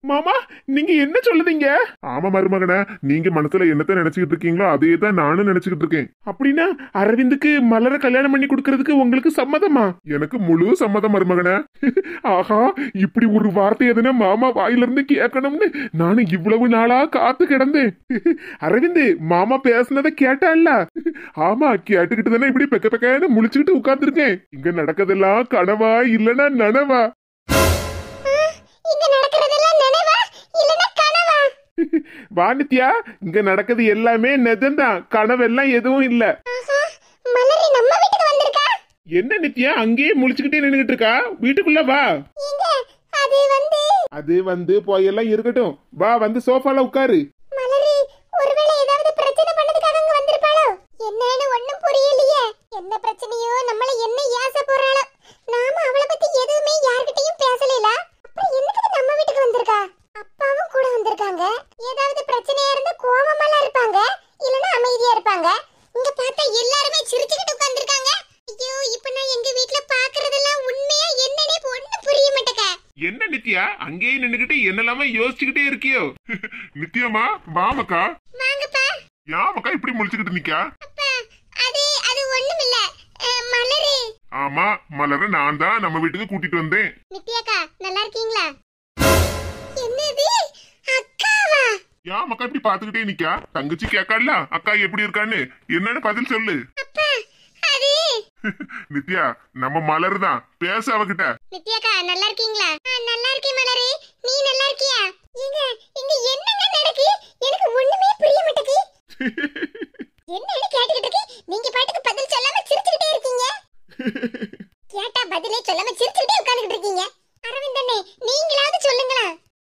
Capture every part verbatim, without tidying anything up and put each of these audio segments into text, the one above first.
மாமா நீங்க என்ன சொல்லுதீங்க? ஆமா மருமகனே, நீங்க மனசுல என்னத்த நினைச்சுக்கிட்டு இருக்கீங்களோ அதே தான் நானும் நினைச்சுக்கிட்டு இருக்கேன். அப்படின்னா அரவிந்துக்கு மலர கல்யாணம் பண்ணி கொடுக்கறதுக்கு உங்களுக்கு சம்மதமா? எனக்கு முழு சம்மதம் மருமகனே. ஆஹா, இப்படி ஒரு வார்த்தை எதுனா மாமா வாயில இருந்து கேட்கணும்னு நானும் இவ்வளவு நாளா காத்து கிடந்தேன். அரவிந்த் மாமா பேசுனதை கேட்டால? ஆமா, கேட்டுக்கிட்டு தானே இப்படி பெக்க பெக்கன்னு முழிச்சுக்கிட்டு உட்கார்ந்துருக்கேன். இங்க நடக்கதெல்லாம் கனவா இல்லனா நனவா? வா நித்யா, இங்க நடக்குது எல்லாமே நிஜம்தான், கனவெல்லாம் எதுவும் இல்ல. என்ன நித்யா அங்கேயே முழிச்சுக்கிட்டே நின்னுகிட்டு இருக்கா? வீட்டுக்குள்ள வா. அது வந்து போயெல்லாம் இருக்கட்டும், வா வந்து சோஃபால உட்காரு. என்ன பிரச்சனையோ, நம்மள என்ன ஏச போறாளோ, நாம அவளை பத்தி எதுவுமே யார்கிட்டயும் பேசல. அப்புறம் என்னத்துக்கு நம்ம வீட்டுக்கு வந்திருக்கா? அப்பாவும் கூட வந்திருக்காங்க. ஏதாவது பிரச்சனையா இருந்தா கோவமாலாம் இருப்பாங்க, இல்லனா அமைதியா இருப்பாங்க. இங்க பார்த்தா எல்லாரும் சிரிச்சுக்கிட்டு உட்கார்ந்திருக்காங்க. ஐயோ, இப்போ நான் எங்க வீட்ல பாக்குறதெல்லாம் உண்மையா என்னன்னே ஒண்ணும் புரிய மாட்டேங்க. என்ன நித்யா அங்கேயே நின்னுகிட்டு என்னெல்லாம யோசிச்சுக்கிட்டே இருக்கியோ? நித்யாமா வாமக்கா. வாங்கப்பா. யாமக்கா இப்படி முழிச்சுக்கிட்டு நிக்கா? அப்பா, அது அது ஒண்ணுமில்ல, மலரே. ஆமா, மலர நான் தான் நம்ம வீட்டுக்கு கூட்டிட்டு வந்தேன். நித்யாக்கா நல்லா இருக்கீங்களா? என்னது அக்காவா? யாமக்கா இப்படி பாத்துக்கிட்டே நிக்கா? தங்கச்சி கேட்கால அக்கா எப்படி இருக்கான்னு, என்னன்னு பதில் சொல்லு. அப்பா, அது நித்யா நம்ம மலர் தான், பேச அவகிட்ட. நித்யாக்கா நல்லா இருக்கீங்களா? நல்லா இருக்கேன் மலரே, நீ நல்லா இருக்கியா? இங்க இங்க என்னங்க நடக்கு? எனக்கு ஒண்ணுமே புரிய மாட்டேங்குது. என்னன்னு கேட்டுக்கிட்டு இருக்கு, நீங்க பாட்டுக்கு பதில் சொல்லாம சிரிச்சுக்கிட்டே இருக்கீங்க. கேட்டா பதிலே சொல்லாம சிரிச்சுக்கிட்டே உட்கார்ந்துட்டு இருக்கீங்க. அரவிந்த் அண்ணே, நீங்களாவது சொல்லுங்களா?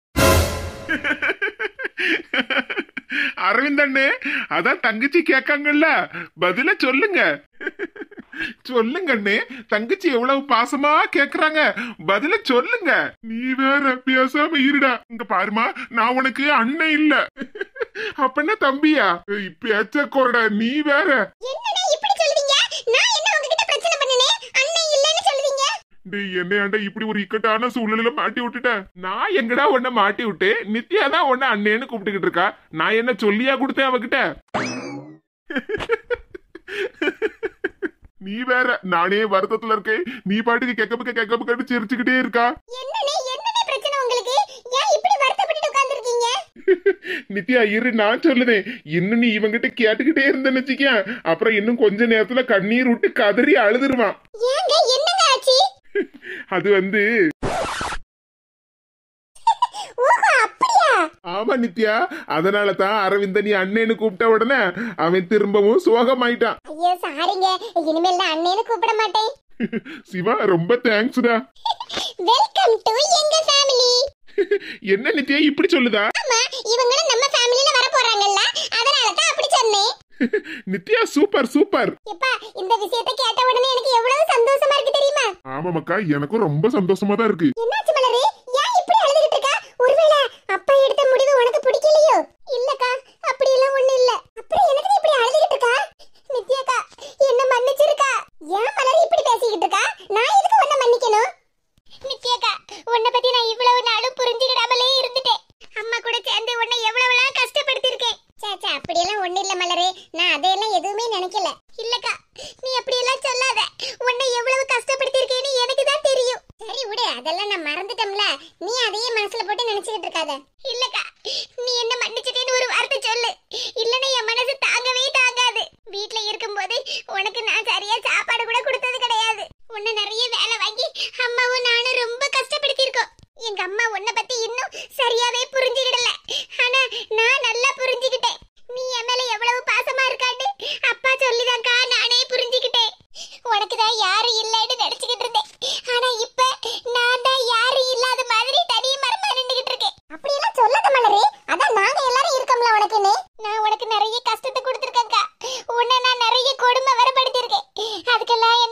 அரவிந்த் அண்ணே, அதான் தங்கச்சி கேட்காங்கல்ல, பதில சொல்லுங்க. சொல்லுங்க அண்ணே, தங்கச்சி எவ்வளவு பாசமா கேக்குறாங்க, பதில சொல்லுங்க. நீ வேற பேசாம இருடா. இங்க பாருமா, நான் உனக்கு அண்ணன் இல்ல. அப்பன்னா தம்பியா? பேச்ச கொரடா, நீ வேற. என்னடா இப்படி சொல்றீங்க? நான் என்ன உங்ககிட்ட பிரச்சனை பண்ணனே? அண்ணன் இல்லன்னு சொல்றீங்க. டேய், என்னையாண்டா இப்படி ஒரு இக்கட்டான சூழ்நிலையில மாட்டி விட்டுட்ட? நான் எங்கடா உன்னை மாட்டி விட்டு? நித்யா தான் உன்னை அண்ணேன்னு கூப்பிட்டுக்கிட்டு இருக்கா. நான் என்ன சொல்லியா கொடுத்தேன் அவகிட்ட? நீ வேற, நானே வருத்தத்துல இருக்கேன், நீ பாட்டுக்கு கெக்க பக்க கெக்க பக்கன்னு சிரிச்சுக்கிட்டே இருக்கா. என்னனே என்னனே பிரச்சனை உங்களுக்கு? ஏன் இப்படி வருத்தப்பட்டு உட்கார்ந்திருக்கீங்க? நித்யா இரு, நான் சொல்லுதேன். இன்னும் நீ இவங்கிட்ட கேட்டுக்கிட்டே இருந்தேன்னு வச்சுக்க, அப்புறம் இன்னும் கொஞ்ச நேரத்துல கண்ணீர் விட்டு கதறி அழுதுருவான். ஏங்க என்னங்க ஆச்சு? அது வந்து ஆமா நித்யா, அதனால தான் அரவிந்த நீ அண்ணேன்னு கூப்பிட்ட உடனே அவன் திரும்பவும் சோகமாயிட்டான். ஐயோ சாரிங்க, இனிமேல் அண்ணேன்னு கூப்பிட மாட்டேன். சிவா ரொம்ப தேங்க்ஸ்டா. வெல்கம் டு எங்க ஃபேமிலி. என்ன நித்யா இப்படி சொல்லுதா? ஆமா, இவங்களும் நம்ம ஃபேமிலில வர போறாங்கல்ல, அதனால தான் அப்படி சொன்னேன். Nithya super super. எப்பா, இந்த விஷயத்தை கேட்ட உடனே எனக்கு எவ்வளவு சந்தோஷமா இருக்கு தெரியுமா? ஆமா மக்கா, எனக்கும் ரொம்ப சந்தோஷமா தான் இருக்கு. என்னாச்சு மலரே, ஏன் இப்படி அழுதுகிட்டு இருக்கா? ஒருவேளை அப்பா எடுத்த முடிவு உனக்கு பிடிக்கலையோ? இல்லக்கா, அப்படி எல்லாம் ஒண்ணு இல்ல. அப்புறம் எனக்கு இப்படி அழுதுகிட்டு இருக்கா? நித்யாக்கா என்ன மன்னிச்சிருக்கா? ஏன் மலரே இப்படி பேசிக்கிட்டு இருக்கா? நான் எதுக்கு உன்னை மன்னிக்கணும்? நித்யாக்கா, உன்னை பத்தி நான் இவ்வளவு நாளும் புரிஞ்சுக்கிடாமலே இருந்துட்டேன். அம்மா கூட சேர்ந்து உன்னை எவ்வளவுலாம் கஷ்டப்படுத்திருக்கேன். சேச்சா, அப்படியெல்லாம் ஒண்ணு இல்ல மலரே, நான் அதையெல்லாம் எதுவுமே நினைக்கல. இல்லக்கா, நீ அப்படியெல்லாம் சொல்லாத. உன்னை எவ்வளவு கஷ்டப்படுத்திருக்கேன்னு எனக்கு தான் தெரியும். சரி விடு, அதெல்லாம் நான் மறந்துட்டோம்ல, நீ அதையே மனசுல போட்டு நினைச்சுக்கிட்டு இருக்காத. இல்லக்கா, நீ என்ன மன்னிச்சிட்டேன்னு ஒரு வார்த்தை சொல்லு, இல்லன்னா என் மனசு தாங்கவே தாங்காது. வீட்ல இருக்கும்போது உனக்கு நான் சரியா சாப்பாடு கூட கொடுத்தது கிடையாது. உன்னை நிறைய வேலை வாங்கி அம்மாவும் நானும் ரொம்ப கஷ்டப்படுத்திருக்கோம். எங்க அம்மா உன்னை பத்தி இன்னும் சரியாவே புரிஞ்சுக்கிடல, ஆனா நான் நல்லா புரிஞ்சுக்கிட்டேன். நீ என் மேல எவ்வளவு பாசமா இருக்கான்னு அப்பா சொல்லிதான்க்கா நானே புரிஞ்சுக்கிட்டேன். உனக்கு தான் யாரும் இல்லைன்னு நினைச்சுக்கிட்டு இருந்தேன், ஆனா இப்ப நான் தான் யாரும் இல்லாத மாதிரி தனி மரமா நின்னுகிட்டு இருக்கேன். அப்படியெல்லாம் சொல்லாத மலரே, அதான் நாங்க எல்லாரும் இருக்கோம்ல உனக்குன்னு. நான் உனக்கு நிறைய கஷ்டத்தை கொடுத்துருக்கேன்க்கா, உன்னை நான் நிறைய கொடுமை வரப்படுத்திருக்கேன். அதுக்கெல்லாம்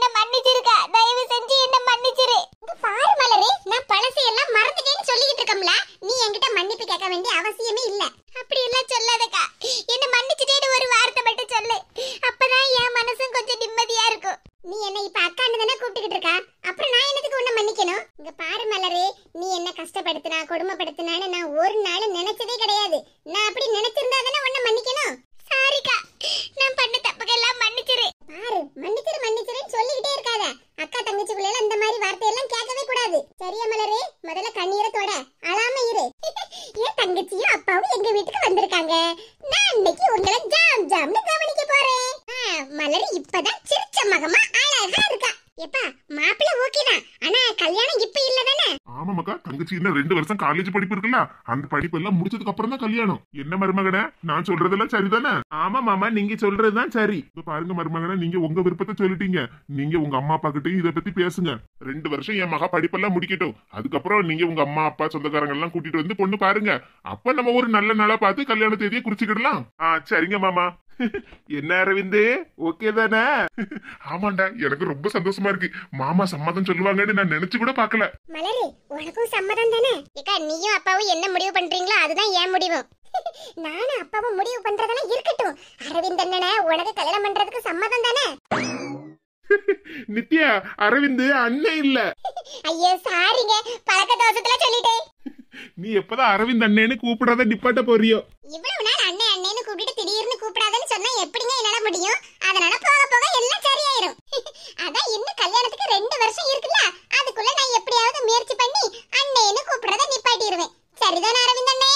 இப்பதான் சிரிச்ச மகமா அழகா இருக்கா. எப்பா மாப்பிள்ள ஓகேதான், ஆனா கல்யாணம் இப்ப இல்ல தானே? ஆமா மக்கா, தங்கச்சி இன்னும் ரெண்டு வருஷம் காலேஜ் படிப்பு இருக்குல்ல, அந்த படிப்பு எல்லாம் முடிச்சதுக்கு அப்புறம் தான் கல்யாணம். என்ன மருமகனே, நான் சொல்றதெல்லாம் சரிதானே? ஆமா மாமா, நீங்க சொல்றதுதான் சரி. இப்ப பாருங்க மருமகனே, நீங்க உங்க விருப்பத்தை சொல்லிட்டீங்க. நீங்க உங்க அம்மா அப்பா கிட்டயும் இத பத்தி பேசுங்க. ரெண்டு வருஷம் என் மகா படிப்பெல்லாம் முடிக்கட்டும், அதுக்கப்புறம் நீங்க உங்க அம்மா அப்பா சொந்தக்காரங்க எல்லாம் கூட்டிட்டு வந்து பொண்ணு பாருங்க. அப்ப நம்ம ஒரு நல்ல நாளா பார்த்து கல்யாண தேதியை குறிச்சுக்கிடலாம். ஆ சரிங்க மாமா. என்ன அரவிந்து, ஓகே தானே? ஆமாண்டா, எனக்கு ரொம்ப சந்தோஷமா இருக்கு. மாமா சம்மதம் சொல்லுவாங்கன்னு நான் நினைச்சு கூட பாக்கல. மலரு, உனக்கும் சம்மதம் தானே? ஏக்கா நீயும் அப்பாவும் என்ன முடிவு பண்றீங்களோ அதுதான் என் முடிவு. நானும் அப்பாவும் முடிவு பண்றதெல்லாம் இருக்கட்டும். அரவிந்த் அண்ணனை உனக்கு கல்யாணம் பண்றதுக்கு சம்மதம் தானே? நித்யா, அரவிந்த் அண்ணன் இல்ல. ஐயோ சாரிங்க, பழக்க தோசத்துல சொல்லிட்டேன். நீ எப்பதான் அரவிந்த் அண்ணேன்னு கூப்பிடாத நிப்பாட்ட போறியோ? இவ்வளவு நாள் அண்ணே அண்ணேன்னு கூப்பிட்டு திடீர்னு கூப்பிடாதன்னு சொன்னா எப்படிங்க என்னால முடியும்? அதனால போக போக எல்லாம் சரியாயிரும். அதான் இன்னும் கல்யாணத்துக்கு ரெண்டு வருஷம் இருக்குல்ல, அதுக்குள்ள நான் எப்படியாவது முயற்சி பண்ணி அண்ணேன்னு கூப்பிடுறத நிப்பாட்டிடுவேன். சரிதானே அரவிந்த் அண்ணே?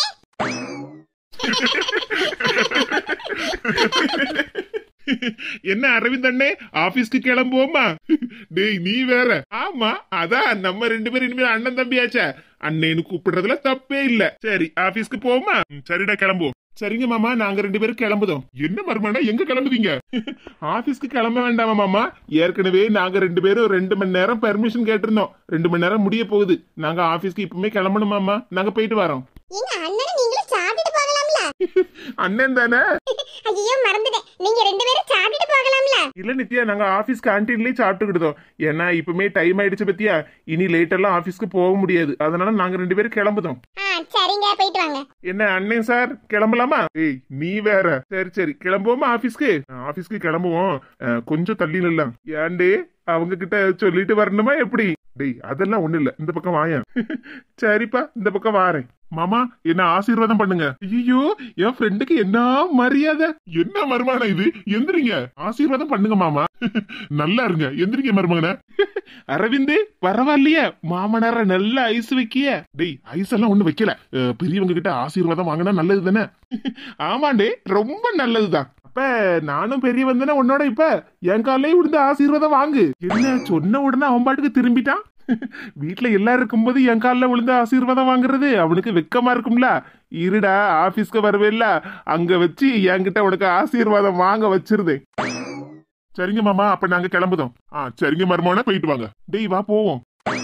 என்ன அரவிந்த் அண்ணே, ஆபீஸ்க்கு கிளம்புவோமா? டேய் நீ வேற. ஆமா, அதான் நம்ம ரெண்டு பேரும் இனிமேல் அண்ணன் தம்பியாச்சா, அண்ணேன்னு கூப்பிடுறதுல தப்பே இல்ல. சரி ஆபீஸ்க்கு போவோமா? சரிடா கிளம்புவோம். சரிங்க மாமா, நாங்க ரெண்டு பேரும் கிளம்புதோம். என்ன மருமகனா, எங்க கிளம்புதீங்க? ஆபீஸ்க்கு கிளம்ப வேண்டாமா மாமா? ஏற்கனவே நாங்க ரெண்டு பேரும் ரெண்டு மணி நேரம் பெர்மிஷன் கேட்டிருந்தோம். ரெண்டு மணி நேரம் முடிய போகுது. நாங்க ஆபீஸ்க்கு இப்பவுமே கிளம்பணும் மாமா. நாங்க போயிட்டு வரோம். எங்க அண்ணனை நீங்களும் சாப்பிட்டுட்டு போகலாம்ல? அண்ணன் தானே? ஐயோ மறந்துட்டேன், நீங்க ரெண்டு பேரும் சாப்பிட்டுட்டு போகலாம்ல? இல்ல நித்யா, நாங்க ஆபீஸ் கேண்டீன்லயே சாப்பிட்டுக்கிட்டோம். ஏன்னா இப்பவுமே டைம் ஆயிடுச்சு பத்தியா, இனி லேட் எல்லாம் ஆபீஸ்க்கு போக முடியாது. அதனால நாங்க ரெண்டு பேரும் கிளம்புதோம். சரிங்க, போயிட்டு வாங்க. என்ன அண்ணன் சார், கிளம்பலாமா? ஏய் நீ வேற. சரி சரி கிளம்புவோமா ஆபீஸ்க்கு? ஆபீஸ்க்கு கிளம்புவோம். கொஞ்சம் தள்ளி நில்லாம். ஏண்டே, அவங்க கிட்ட சொல்லிட்டு வரணுமா எப்படி? டேய் அதெல்லாம் ஒண்ணு இல்ல, இந்த பக்கம் வாயேன். சரிப்பா, இந்த பக்கம் வாரேன். மாமா என்ன ஆசீர்வாதம் பண்ணுங்க. ஐயோ, என் ஃப்ரெண்டுக்கு என்ன மரியாதை. என்ன மருமகனா இது? எந்திரிங்க, ஆசீர்வாதம் பண்ணுங்க மாமா. நல்லா இருங்க, எந்திரிங்க மருமகன. அரவிந்த் பரவாயில்லையே, மாமனார நல்ல ஐஸ் வைக்கிய. டேய் ஐஸ் எல்லாம் ஒண்ணு வைக்கல, பெரியவங்க கிட்ட ஆசீர்வாதம் வாங்கினா நல்லது தானே? ஆமாண்டே, ரொம்ப நல்லதுதான். அப்ப நானும் பெரிய வந்தேன்னா உன்னோட இப்ப என் காலையே விழுந்து ஆசீர்வாதம் வாங்கு. என்ன சொன்ன உடனே அவன் பாட்டுக்கு திரும்பிட்டான். வீட்டுல எல்லாரும் இருக்கும்போது என் காலில் விழுந்து ஆசீர்வாதம் வாங்குறது அவனுக்கு வெக்கமா இருக்கும்ல. இருடா, ஆபீஸ்க்கு வரவேல்ல, அங்க வச்சு என்கிட்ட உனக்கு ஆசீர்வாதம் வாங்க வச்சிருது. சரிங்க மாமா, அப்ப நாங்க கிளம்புதோம். ஆ சரிங்க மருமகனா, போயிட்டு வாங்க. டேய் வா போவோம்.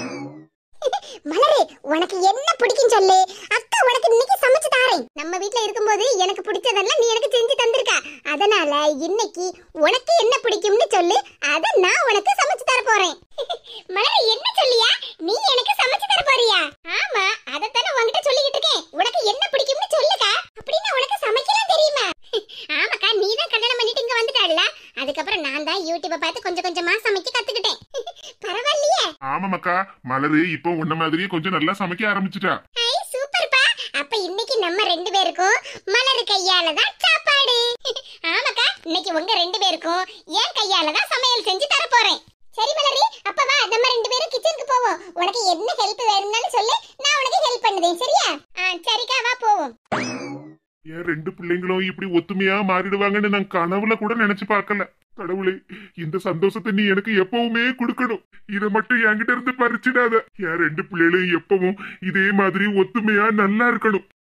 மலரே, உனக்கு என்ன பிடிக்கும் சொல்லு, அக்கா உனக்கு இன்னைக்கு சமைச்சு தாரேன். நம்ம வீட்ல இருக்கும்போது எனக்கு பிடிச்சதெல்லாம் நீ எனக்கு செஞ்சு தந்திருக்க. அதனால இன்னைக்கு உனக்கு என்ன பிடிக்கும்னு சொல்லு, அத நான் உனக்கு சமைச்சு தர போறேன். மலரே என்ன சொல்லியா? நீ எனக்கு சமைச்சு தர போறியா? ஆமா, அதத்தானே உன்கிட்ட சொல்லிக்கிட்டு இருக்கேன். உனக்கு என்ன பிடிக்கும்னு சொல்லுக்கா. அப்படின்னா உனக்கு சமைக்கலாம் தெரியுமா? ஆமாக்கா, நீ தான் கல்யாணம் பண்ணிட்டு இங்க வந்துட்டாள்ல, அதுக்கப்புறம் நான் தான் யூடியூப பார்த்து கொஞ்சம் கொஞ்சமா சமைக்க கத்துக்கிட்டேன். பரவாயில்லையே? ஆமா மக்கா, மலரு இப்போ உன்ன மாதிரியே கொஞ்சம் நல்லா சமைக்க ஆரம்பிச்சுட்டா. ஐ சூப்பர்ப்பா. அப்ப இன்னைக்கு நம்ம ரெண்டு பேருக்கும் மலரு கையால தான் சாப்பாடு. ஆமாக்கா, இன்னைக்கு உங்க ரெண்டு பேருக்கும் என் கையால தான் சமையல் செஞ்சு தர போறேன். சரி மலரு, அப்ப வா நம்ம ரெண்டு பேரும் கிச்சனுக்கு போவோம். உனக்கு என்ன ஹெல்ப் வேணும்னாலும் சொல்லு, நான் உனக்கு ஹெல்ப் பண்ணுதேன். சரியா? ஆ சரிக்கா, வா போவோம். என் ரெண்டு பிள்ளைங்களும் இப்படி ஒத்துமையா மாறிடுவாங்கன்னு நான் கனவுல கூட நினைச்சு பார்க்கல. கடவுளே, இந்த சந்தோஷத்தை நீ எனக்கு எப்பவுமே கொடுக்கணும். இத மட்டும் என்கிட்ட இருந்து பறிச்சிடாத. என் ரெண்டு பிள்ளைகளும் எப்பவும் இதே மாதிரி ஒத்துமையா நல்லா இருக்கணும்.